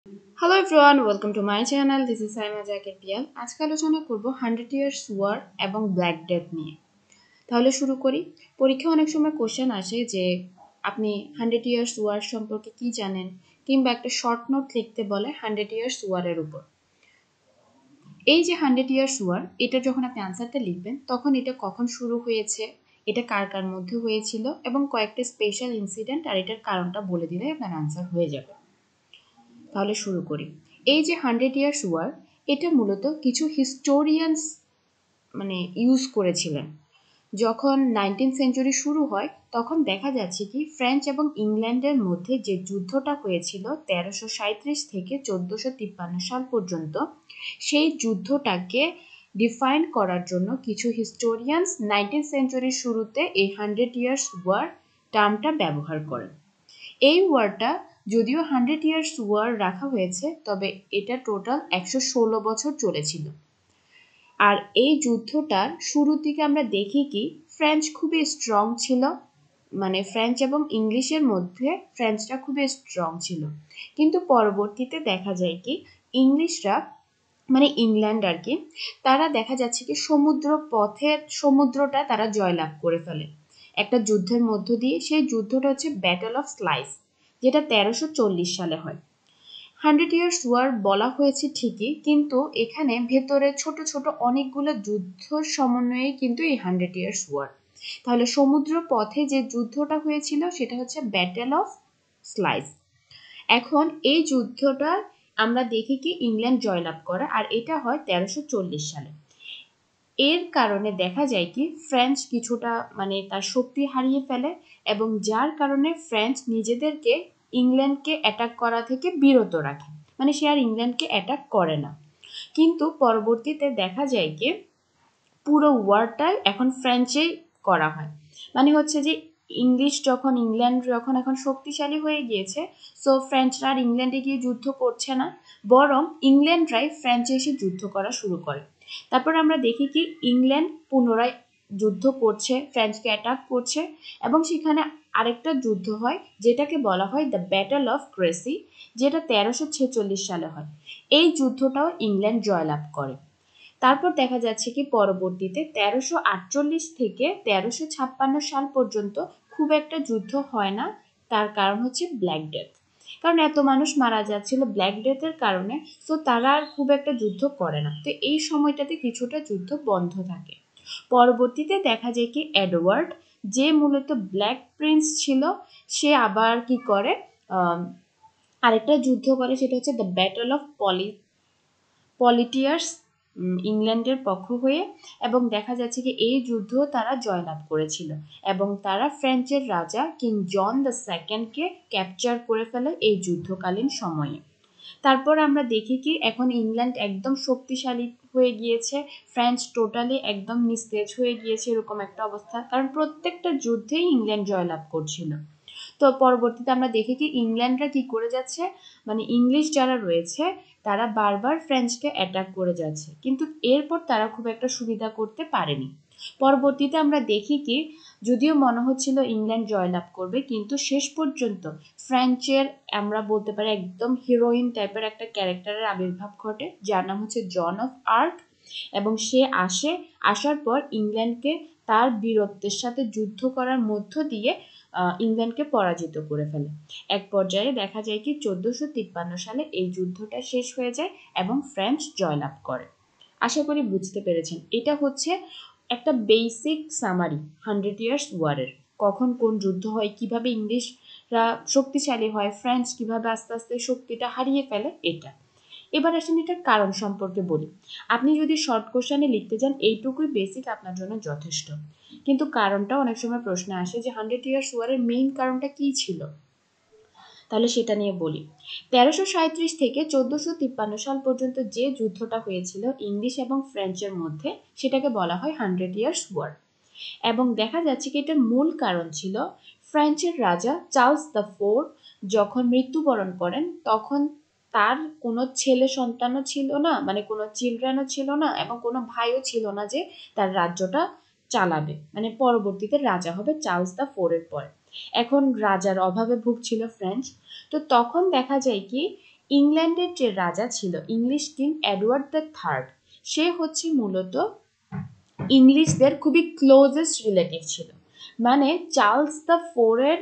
Hello everyone, welcome to my channel. This is Saima Zakir Piyal. আজকে আলোচনা করব 100 ইয়ার্স ওয়ার এবং ব্ল্যাক ডেথ নিয়ে। তাহলে শুরু করি। পরীক্ষায় অনেক সময় কোশ্চেন আসে যে আপনি 100 ইয়ার্স ওয়ার সম্পর্কে কি জানেন, কিংবা একটা শর্ট নোট লিখতে বলে 100 ইয়ার্স ওয়ারের উপর। এই যে 100 ইয়ার্স ওয়ার, এটা যখন আপনি আনসারটা লিখবেন তখন এটা কখন শুরু হয়েছে, এটা কার কার মধ্যে হয়েছিল এবং কয়েকটা স্পেশাল ইনসিডেন্ট আর এটার কারণটা বলে দিলে আপনার আনসার হয়ে যাবে। তাহলে শুরু করি। এই যে 100 ইয়ার্স ওয়ার, এটা মূলত কিছু হিস্টোরিয়ানস ইউজ করেছিলেন। যখন 19th সেঞ্চুরি শুরু হয় তখন দেখা যাচ্ছে কি ফ্রেঞ্চ এবং ইংল্যান্ডের মধ্যে যে যুদ্ধটা হয়েছিল 1337 থেকে 1453 সাল পর্যন্ত, সেই যুদ্ধটাকে ডিফাইন করার জন্য কিছু হিস্টোরিয়ানস 19th সেঞ্চুরির শুরুতে এই 100 ইয়ার্স ওয়ার টার্মটা ব্যবহার করেন। এই ওয়ারটা যদিও 100 ইয়ার্স ওয়ার রাখা হয়েছে, তবে এটা টোটাল 116 বছর চলেছিল। আর এই যুদ্ধটার শুরুর দিকে আমরা দেখি কি ফ্রেঞ্চ খুবই স্ট্রং ছিল, ফ্রেঞ্চ এবং ইংলিশের মধ্যে ফ্রেঞ্চটা খুবই স্ট্রং ছিল। কিন্তু পরবর্তীতে দেখা যায় কি ইংলিশরা, ইংল্যান্ড আর কি, তারা দেখা যাচ্ছে কি সমুদ্রটা তারা জয়লাভ করে ফেলে একটা যুদ্ধের মধ্য দিয়ে। সেই যুদ্ধটা হচ্ছে ব্যাটল অফ স্লাইস, যেটা 1340 সালে হয়। 100 ইয়ার্স ওয়ার বলা হয়েছে ঠিকই, কিন্তু এখানে ভেতরে ছোট ছোট অনেকগুলো যুদ্ধ সমন্বয়ে কিন্তু এই 100 ইয়ার্স ওয়ার। তাহলে সমুদ্র পথে যে যুদ্ধটা হয়েছিল সেটা হচ্ছে ব্যাটল অফ স্লাইস। এখন এই যুদ্ধটা আমরা দেখি কি ইংল্যান্ড জয়লাভ করে, আর এটা হয় 1340 সালে। এর কারণে দেখা যায় কি ফ্রেঞ্চ কিছুটা তার শক্তি হারিয়ে ফেলে, এবং যার কারণে ফ্রেঞ্চ নিজেদেরকে ইংল্যান্ডকে অ্যাটাক করা থেকে বিরত রাখে, সে আর ইংল্যান্ডকে অ্যাটাক করে না। কিন্তু পরবর্তীতে দেখা যায় কি পুরো ওয়ারটা এখন ফ্রেঞ্চেই করা হয়। হচ্ছে যে ইংল্যান্ড যখন এখন শক্তিশালী হয়ে গিয়েছে, সো ফ্রেঞ্চরা আর ইংল্যান্ডে গিয়ে যুদ্ধ করছে না, বরং ইংল্যান্ডরাই ফ্রেঞ্চে এসে যুদ্ধ করা শুরু করে। তারপর আমরা দেখি কি ইংল্যান্ড পুনরায় যুদ্ধ করছে, ফ্রেঞ্চকে অ্যাটাক করছে, এবং সেখানে আরেকটা যুদ্ধ হয় যেটাকে বলা হয় দ্য ব্যাটল অফ ক্রেসি, যেটা 1346 সালে হয়। এই যুদ্ধটাও ইংল্যান্ড জয়লাভ করে। তারপর দেখা যাচ্ছে কি পরবর্তীতে 1348 থেকে 1356 সাল পর্যন্ত খুব একটা যুদ্ধ হয় না। তার কারণ হচ্ছে ব্ল্যাক ডেথ, কারণ এত মানুষ মারা যাচ্ছিল ব্ল্যাক ডেথের কারণে, তো তারা আর খুব একটা যুদ্ধ করে না। তো এই সময়টাতে কিছুটা যুদ্ধ বন্ধ থাকে। পরবর্তীতে দেখা যায় কি এডওয়ার্ড, যে মূলত ব্ল্যাক প্রিন্স ছিল, সে আবার কি করে আরেকটা যুদ্ধ করে, সেটা হচ্ছে দ্য ব্যাটল অফ পলিটিয়ার্স, ইংল্যান্ডের পক্ষ হয়ে। এবং দেখা যাচ্ছে কি এই যুদ্ধ তারা জয়লাভ করেছিল, এবং তারা ফ্রেঞ্চের রাজা কিং জন দ্য সেকেন্ডকে ক্যাপচার করে ফেলে এই যুদ্ধকালীন সময়ে। তারপর আমরা দেখি কি এখন ইংল্যান্ড একদম শক্তিশালী হয়ে গিয়েছে, ফ্রেঞ্চ টোটালি একদম নিস্তেজ হয়ে গিয়েছে, এরকম একটা অবস্থা, কারণ প্রত্যেকটা যুদ্ধেই ইংল্যান্ড জয়লাভ করছিল। তো পরবর্তীতে আমরা দেখি কি ইংল্যান্ডরা কি করে যাচ্ছে, ইংলিশ যারা রয়েছে তারা বারবার ফ্রেঞ্চকে অ্যাটাক করে যাচ্ছে, কিন্তু এরপর তারা খুব একটা সুবিধা করতে পারেনি। পরবর্তীতে আমরা দেখি কি যদিও মনে হচ্ছিল ইংল্যান্ড জয়লাভ করবে, কিন্তু শেষ পর্যন্ত ফ্রেঞ্চের আমরা বলতে পারি একদম হিরোইন টাইপের একটা ক্যারেক্টারের আবির্ভাব ঘটে, যার নাম হচ্ছে জন অফ আর্ক। এবং সে আসার পর ইংল্যান্ডকে তার বীরত্বের সাথে যুদ্ধ করার মধ্য দিয়ে ইংল্যান্ডকে পরাজিত করে ফেলে। এক পর্যায়ে দেখা যায় কি 1453 সালে এই যুদ্ধটা শেষ হয়ে যায় এবং ফ্রেঞ্চ জয়লাভ করে। আশা করি বুঝতে পেরেছেন। এটা হচ্ছে একটা বেসিক সামারি 100 ইয়ার্স ওয়ারের, কখন কোন যুদ্ধ হয়, কিভাবে ইংলিশরা শক্তিশালী হয়, ফ্রেঞ্চ কিভাবে আস্তে আস্তে শক্তিটা হারিয়ে ফেলে। এটা এবার আসেন এটার কারণ সম্পর্কে বলি। আপনি যদি শর্ট কোশ্চেনে লিখতে যান এইটুকুই বেসিক আপনার জন্য যথেষ্ট, কিন্তু কারণটা অনেক সময় প্রশ্নে আসে যে 100 ইয়ার্স ওয়ারের মেইন কারণটা কি ছিল। তাহলে সেটা নিয়ে বলি। 1337 থেকে 1453 সাল পর্যন্ত যে যুদ্ধটা হয়েছিল ইংলিশ এবং ফ্রেঞ্চের মধ্যে, সেটাকে বলা হয় 100 ইয়ার্স ওয়ার। এবং দেখা যাচ্ছে কি এটার মূল কারণ ছিল ফ্রেঞ্চের রাজা চার্লস দ্য ফোর্থ যখন মৃত্যুবরণ করেন, তখন তার কোনো ছেলে সন্তানও ছিল না, কোনো চিলড্রেনও ছিল না, এবং কোনো ভাইও ছিল না যে তার রাজ্যটা চালাবে, পরবর্তীতে রাজা হবে চার্লস দ্য ফোরের পরে। এখন রাজার অভাবে ভুগছিল ফ্রেঞ্চ। তো তখন দেখা যায় কি ইংল্যান্ডের যে রাজা ছিল English king Edward the third, সে হচ্ছে মূলত ইংলিশদের খুবই ক্লোজেস্ট রিলেটিভ ছিল। মানে চার্লস দ্য ফোরের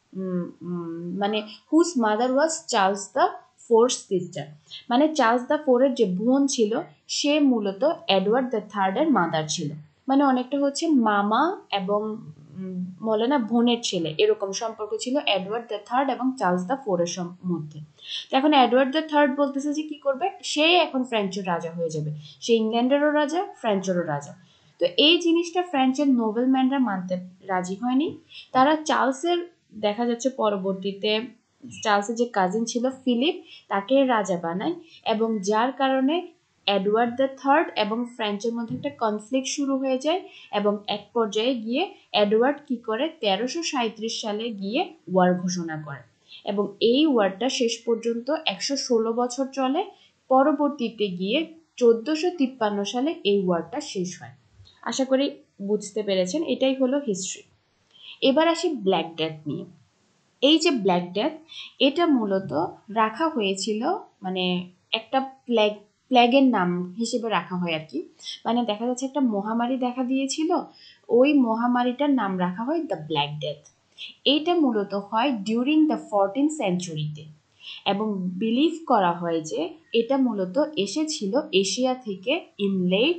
মানে whose mother was Charles the four sister, মানে চার্লস দ্য ফোরের যে বোন ছিল সে মূলত এডওয়ার্ড দ্য থার্ডের মাদার ছিল। মানে অনেকটা হচ্ছে মামা এবং বলে না বোনের ছেলে, এরকম সম্পর্ক ছিল এডওয়ার্ড দ্য থার্ড এবং চার্লস দ্য ফোরের মধ্যে। এখন এডওয়ার্ড দ্য থার্ড বলতেছে যে কি করবে, সে এখন ফ্রেঞ্চের রাজা হয়ে যাবে, সে ইংল্যান্ডেরও রাজা ফ্রেঞ্চেরও রাজা। তো এই জিনিসটা ফ্রেঞ্চের নোবেলম্যানরা মানতে রাজি হয়নি। তারা চার্লসের দেখা যাচ্ছে পরবর্তীতে চার্লসের যে কাজিন ছিল ফিলিপ, তাকে রাজা বানায়, এবং যার কারণে এডওয়ার্ড দ্য থার্ড এবং ফ্রেঞ্চের মধ্যে একটা কনফ্লিক্ট শুরু হয়ে যায়, এবং এক পর্যায়ে গিয়ে এডওয়ার্ড কি করে 1337 সালে গিয়ে ওয়ার ঘোষণা করে, এবং এই ওয়ারটা শেষ পর্যন্ত 116 বছর চলে। পরবর্তীতে গিয়ে 1453 সালে এই ওয়ারটা শেষ হয়। আশা করি বুঝতে পেরেছেন, এটাই হলো হিস্ট্রি। এবার আসি ব্ল্যাক ডেথ নিয়ে। এই যে ব্ল্যাক ডেথ, এটা মূলত রাখা হয়েছিল মানে একটা প্লেগের নাম হিসেবে রাখা হয় আর কি। মানে দেখা যাচ্ছে একটা মহামারী দেখা দিয়েছিল, ওই মহামারীটার নাম রাখা হয় দ্য ব্ল্যাক ডেথ। এইটা মূলত হয় ডিউরিং দ্য 14th সেঞ্চুরিতে, এবং বিলিভ করা হয় যে এটা মূলত এসেছিল এশিয়া থেকে ইন লেট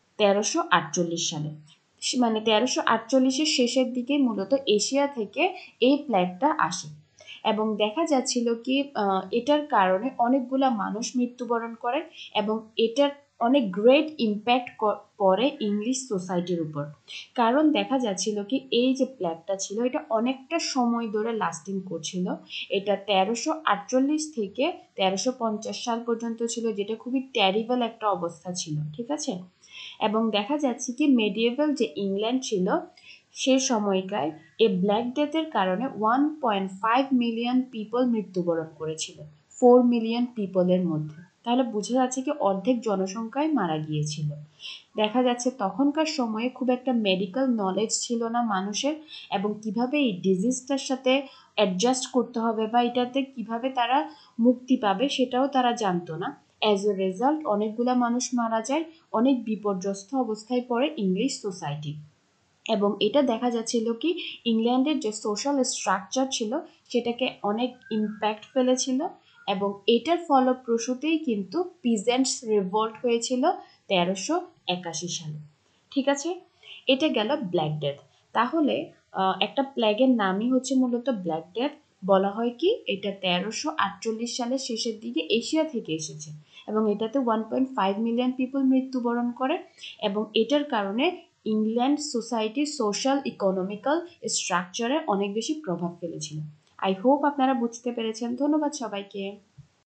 1348 সালে। মানে 1348-এর শেষের দিকে মূলত এশিয়া থেকে এই প্লেগটা আসে, এবং দেখা যাচ্ছিল কি এটার কারণে অনেকগুলা মানুষ মৃত্যুবরণ করে, এবং এটার অনেক গ্রেট ইম্প্যাক্ট পড়ে ইংলিশ সোসাইটির উপর। কারণ দেখা যাচ্ছিল কি এই যে প্লেগটা ছিল এটা অনেকটা সময় ধরে লাস্টিং করছিল। এটা 1348 থেকে 1350 সাল পর্যন্ত ছিল, যেটা খুবই ট্যারিবল একটা অবস্থা ছিল, ঠিক আছে। এবং দেখা যাচ্ছে কি মেডিয়েভাল যে ইংল্যান্ড ছিল সে সময়কায় এই ব্ল্যাক ডেথের কারণে 1.5 মিলিয়ন পিপল মৃত্যুবরণ করেছিল 4 মিলিয়ন পিপলের মধ্যে। তাহলে বোঝা যাচ্ছে কি অর্ধেক জনসংখ্যায় মারা গিয়েছিল। দেখা যাচ্ছে তখনকার সময়ে খুব একটা মেডিকেল নলেজ ছিল না মানুষের, এবং কিভাবে এই ডিজিজটার সাথে অ্যাডজাস্ট করতে হবে বা এটাতে কিভাবে তারা মুক্তি পাবে সেটাও তারা জানতো না। অ্যাজ এ রেজাল্ট অনেকগুলা মানুষ মারা যায়, অনেক বিপর্যস্ত অবস্থায় পড়ে ইংলিশ সোসাইটি। এবং এটা দেখা যাচ্ছিল কি ইংল্যান্ডের যে সোশ্যাল স্ট্রাকচার ছিল সেটাকে অনেক ইম্প্যাক্ট ফেলেছিল, এবং এটার ফলপ্রসূতেই কিন্তু পিজেন্টস রিভোল্ট হয়েছিল 1381 সালে। ঠিক আছে, এটা গেল ব্ল্যাক ডেথ। তাহলে একটা প্লেগের নামই হচ্ছে মূলত ব্ল্যাক ডেথ। বলা হয় কি এটা 1348 সালের শেষের দিকে এশিয়া থেকে এসেছে, এবং এটাতে 1.5 মিলিয়ন পিপল মৃত্যুবরণ করে, এবং এটার কারণে ইংল্যান্ড সোসাইটির সোশ্যাল ইকোনমিক্যাল স্ট্রাকচারে অনেক বেশি প্রভাব ফেলেছিল। আই হোপ আপনারা বুঝতে পেরেছেন। ধন্যবাদ সবাইকে।